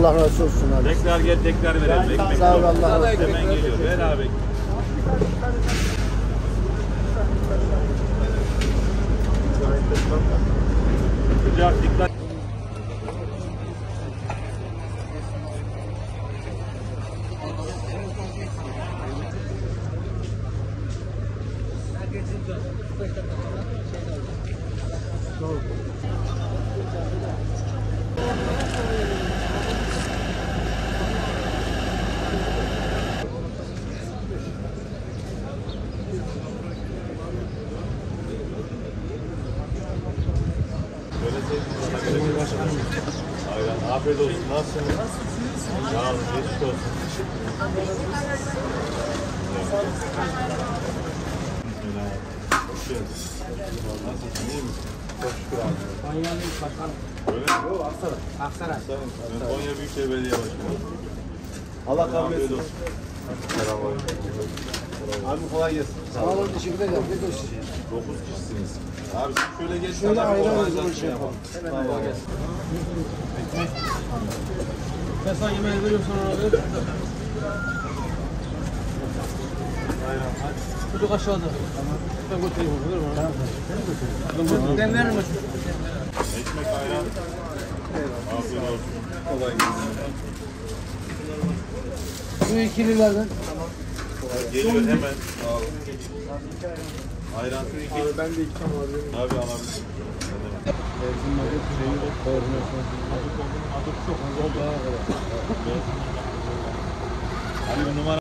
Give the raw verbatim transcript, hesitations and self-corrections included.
Allah razı olsun abi. Tekrar gel, tekrar verelim. Ekmek Sağ ol, Allah razı olsun. Hemen geliyor. Ver abi. Sıcak, dikkat. Aynen, afiyet olsun. Nasılsınız? Sağ olun, geçmiş olsun. Hoş geldin. Nasılsın, iyi misin? Çok şükür abi. Konya'lıyız başkanım. Öyle mi? Yok, Aksaray. Aksaray. Ben Konya Büyükşehir Belediye Başkanı. Allah kabul etsin. Selamünaleyküm. Abi kolay gelsin. Sağ olun, teşekkür ederim. Ne diyorsun? dokuz kişisiniz. Abi siz şöyle geçin. Şöyle ayranımızı Kolay bir şey yapalım. Hemen kolay gelsin. Ben sana yemeği veriyorum sonra alıyor. Ayran, hadi. Çocuk aşağıda. Tamam. Ben götüreyim onu. Ver bana. Tamam. Ben götüreyim. Ben veririm. Ekmek, ayran. Afiyet olsun. Kolay gelsin. Şu ikililerden. Geliyor hemen. Sağ olun. Ayran. Abi ben de iki tane alıyorum. Abi alabilirim. Abi bir numara.